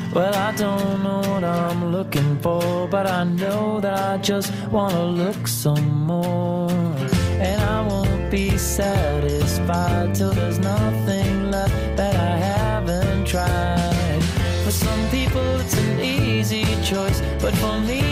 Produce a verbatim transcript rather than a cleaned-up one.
Well, I don't know what I'm looking for, but I know that I just wanna look some more. And I won't be satisfied till there's nothing left that I haven't tried. For some people it's an easy choice, but for me